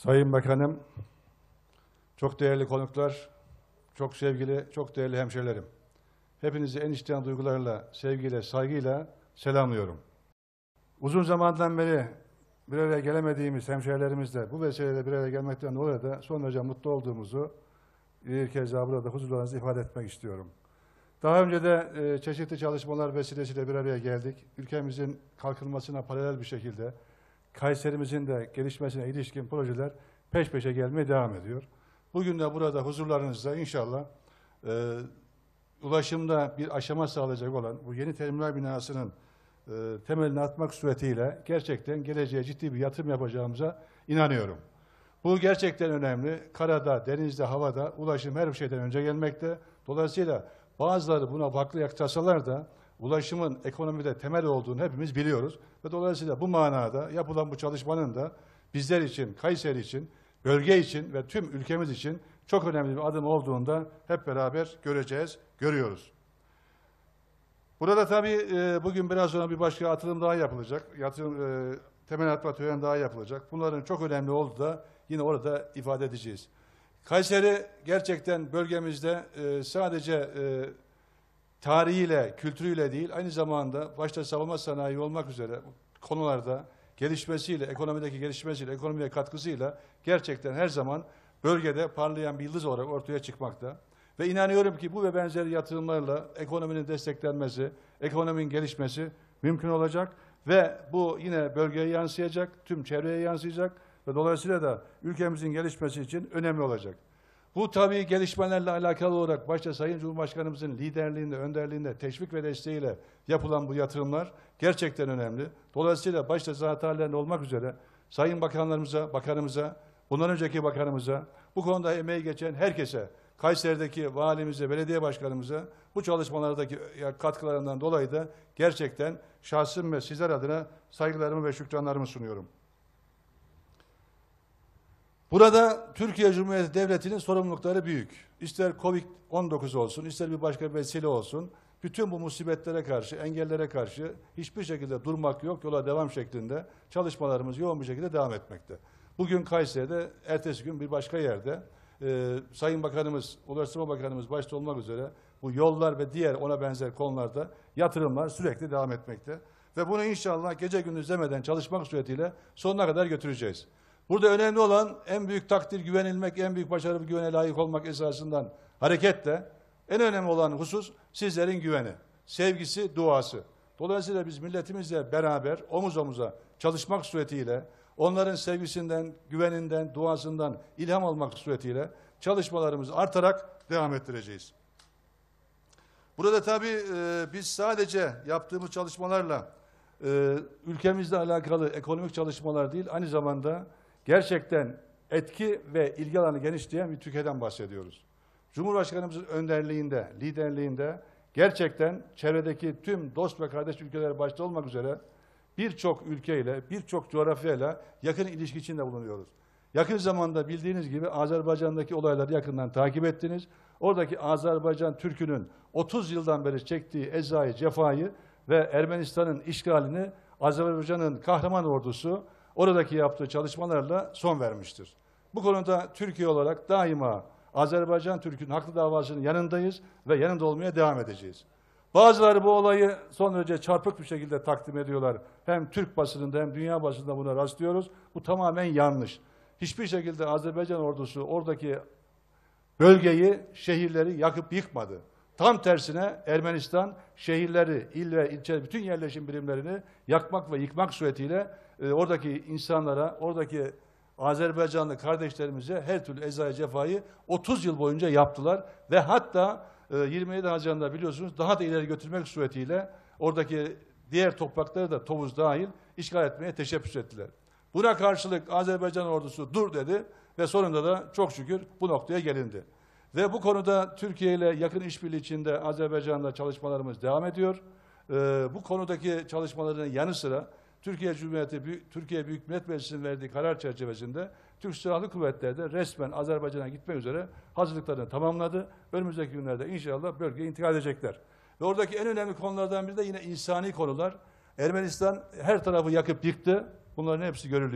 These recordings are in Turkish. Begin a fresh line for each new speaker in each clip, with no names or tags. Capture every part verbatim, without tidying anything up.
Sayın Bakanım, çok değerli konuklar, çok sevgili, çok değerli hemşehrilerim. Hepinizi en içten duygularla, sevgiyle, saygıyla selamlıyorum. Uzun zamandan beri bir araya gelemediğimiz hemşehrilerimizle bu vesileyle bir araya gelmekten dolayı da son derece mutlu olduğumuzu bir kez daha burada huzurlarınızda ifade etmek istiyorum. Daha önce de e, çeşitli çalışmalar vesilesiyle bir araya geldik. Ülkemizin kalkınmasına paralel bir şekilde Kayserimizin de gelişmesine ilişkin projeler peş peşe gelmeye devam ediyor. Bugün de burada huzurlarınızda inşallah e, ulaşımda bir aşama sağlayacak olan bu yeni terminal binasının e, temelini atmak suretiyle gerçekten geleceğe ciddi bir yatırım yapacağımıza inanıyorum. Bu gerçekten önemli. Karada, denizde, havada ulaşım her bir şeyden önce gelmekte. Dolayısıyla bazıları buna farklı yaklaşsalar da ulaşımın ekonomide temel olduğunu hepimiz biliyoruz. Ve dolayısıyla bu manada yapılan bu çalışmanın da bizler için, Kayseri için, bölge için ve tüm ülkemiz için çok önemli bir adım olduğunda hep beraber göreceğiz, görüyoruz. Burada tabii e, bugün biraz sonra bir başka atılım daha yapılacak. Yatırım, e, temel atma töreni daha yapılacak. Bunların çok önemli olduğu da yine orada ifade edeceğiz. Kayseri gerçekten bölgemizde e, sadece e, tarihiyle, kültürüyle değil, aynı zamanda başta savunma sanayi olmak üzere konularda gelişmesiyle, ekonomideki gelişmesiyle, ekonomiye katkısıyla gerçekten her zaman bölgede parlayan bir yıldız olarak ortaya çıkmakta. Ve inanıyorum ki bu ve benzeri yatırımlarla ekonominin desteklenmesi, ekonominin gelişmesi mümkün olacak ve bu yine bölgeye yansıyacak, tüm çevreye yansıyacak ve dolayısıyla da ülkemizin gelişmesi için önemli olacak. Bu tabii gelişmelerle alakalı olarak başta Sayın Cumhurbaşkanımızın liderliğinde, önderliğinde, teşvik ve desteğiyle yapılan bu yatırımlar gerçekten önemli. Dolayısıyla başta zat hallerinde olmak üzere Sayın Bakanlarımıza, Bakanımıza, bundan önceki Bakanımıza, bu konuda emeği geçen herkese, Kayseri'deki valimize, belediye başkanımıza bu çalışmalardaki katkılarından dolayı da gerçekten şahsım ve sizler adına saygılarımı ve şükranlarımı sunuyorum. Burada Türkiye Cumhuriyeti Devleti'nin sorumlulukları büyük. İster kovid on dokuz olsun, ister bir başka vesile olsun, bütün bu musibetlere karşı, engellere karşı hiçbir şekilde durmak yok, yola devam şeklinde çalışmalarımız yoğun bir şekilde devam etmekte. Bugün Kayseri'de, ertesi gün bir başka yerde, e, Sayın Bakanımız, Ulaştırma Bakanımız başta olmak üzere bu yollar ve diğer ona benzer konularda yatırımlar sürekli devam etmekte. Ve bunu inşallah gece gündüz demeden çalışmak suretiyle sonuna kadar götüreceğiz. Burada önemli olan en büyük takdir güvenilmek, en büyük başarı bir güvene layık olmak esasından hareketle en önemli olan husus sizlerin güveni, sevgisi, duası. Dolayısıyla biz milletimizle beraber omuz omuza çalışmak suretiyle onların sevgisinden, güveninden, duasından ilham almak suretiyle çalışmalarımızı artarak devam ettireceğiz. Burada tabii e, biz sadece yaptığımız çalışmalarla e, ülkemizle alakalı ekonomik çalışmalar değil, aynı zamanda gerçekten etki ve ilgi alanı genişleyen bir Türkiye'den bahsediyoruz. Cumhurbaşkanımızın önderliğinde, liderliğinde gerçekten çevredeki tüm dost ve kardeş ülkeler başta olmak üzere birçok ülkeyle, birçok coğrafyayla yakın ilişki içinde bulunuyoruz. Yakın zamanda bildiğiniz gibi Azerbaycan'daki olayları yakından takip ettiniz. Oradaki Azerbaycan Türk'ünün otuz yıldan beri çektiği ezayı, cefayı ve Ermenistan'ın işgalini Azerbaycan'ın kahraman ordusu oradaki yaptığı çalışmalarla son vermiştir. Bu konuda Türkiye olarak daima Azerbaycan Türk'ün haklı davasının yanındayız ve yanında olmaya devam edeceğiz. Bazıları bu olayı son derece çarpık bir şekilde takdim ediyorlar. Hem Türk basınında hem dünya basınında buna rastlıyoruz. Bu tamamen yanlış. Hiçbir şekilde Azerbaycan ordusu oradaki bölgeyi, şehirleri yakıp yıkmadı. Tam tersine Ermenistan şehirleri, il ve ilçe bütün yerleşim birimlerini yakmak ve yıkmak suretiyle e, oradaki insanlara, oradaki Azerbaycanlı kardeşlerimize her türlü ezayı cefayı otuz yıl boyunca yaptılar ve hatta e, yirmi yedi Haziran'da biliyorsunuz daha da ileri götürmek suretiyle oradaki diğer toprakları da Tovuz dahil işgal etmeye teşebbüs ettiler. Buna karşılık Azerbaycan ordusu dur dedi ve sonunda da çok şükür bu noktaya gelindi. Ve bu konuda Türkiye ile yakın işbirliği içinde Azerbaycan'la çalışmalarımız devam ediyor. Ee, bu konudaki çalışmaların yanı sıra Türkiye Cumhuriyeti, Türkiye Büyük Millet Meclisi'nin verdiği karar çerçevesinde Türk Silahlı Kuvvetleri de resmen Azerbaycan'a gitmek üzere hazırlıklarını tamamladı. Önümüzdeki günlerde inşallah bölgeye intikal edecekler. Ve oradaki en önemli konulardan biri de yine insani konular. Ermenistan her tarafı yakıp yıktı. Bunların hepsi görülüyor.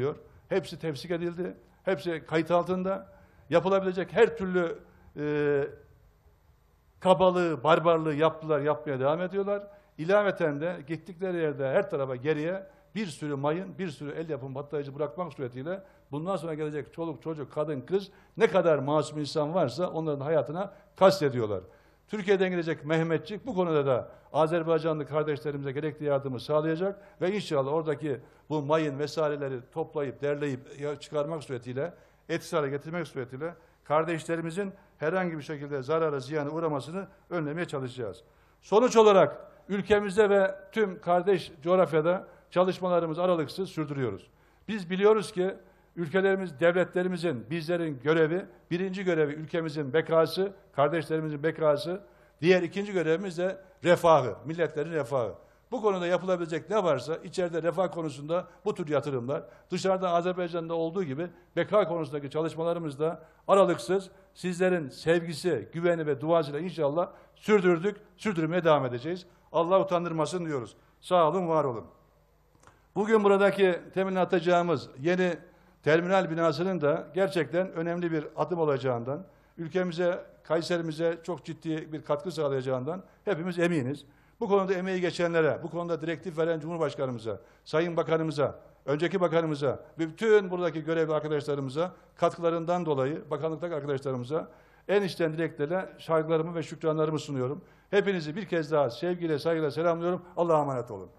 Hepsi tefsik edildi. Hepsi kayıt altında. Yapılabilecek her türlü e, kabalığı, barbarlığı yaptılar, yapmaya devam ediyorlar. İlaveten de gittikleri yerde her tarafa geriye bir sürü mayın, bir sürü el yapımı patlayıcı bırakmak suretiyle bundan sonra gelecek çoluk, çocuk, kadın, kız ne kadar masum insan varsa onların hayatına kastediyorlar. Türkiye'den gelecek Mehmetçik bu konuda da Azerbaycanlı kardeşlerimize gerekli yardımı sağlayacak ve inşallah oradaki bu mayın vesaireleri toplayıp, derleyip çıkarmak suretiyle, etkisiz hale getirmek suretiyle kardeşlerimizin herhangi bir şekilde zarara, ziyana uğramasını önlemeye çalışacağız. Sonuç olarak ülkemizde ve tüm kardeş coğrafyada çalışmalarımızı aralıksız sürdürüyoruz. Biz biliyoruz ki ülkelerimiz, devletlerimizin, bizlerin görevi, birinci görevi ülkemizin bekası, kardeşlerimizin bekası, diğer ikinci görevimiz de refahı, milletlerin refahı. Bu konuda yapılabilecek ne varsa içeride refah konusunda bu tür yatırımlar, dışarıda Azerbaycan'da olduğu gibi beka konusundaki çalışmalarımızda aralıksız sizlerin sevgisi, güveni ve duasıyla inşallah sürdürdük, sürdürmeye devam edeceğiz. Allah utandırmasın diyoruz. Sağ olun, var olun. Bugün buradaki temin atacağımız yeni terminal binasının da gerçekten önemli bir adım olacağından, ülkemize, Kayserimize çok ciddi bir katkı sağlayacağından hepimiz eminiz. Bu konuda emeği geçenlere, bu konuda direktif veren Cumhurbaşkanımıza, Sayın Bakanımıza, önceki bakanımıza, bütün buradaki görevli arkadaşlarımıza, katkılarından dolayı bakanlıktaki arkadaşlarımıza en içten dileklerle saygılarımı ve şükranlarımı sunuyorum. Hepinizi bir kez daha sevgiyle, saygıyla selamlıyorum. Allah'a emanet olun.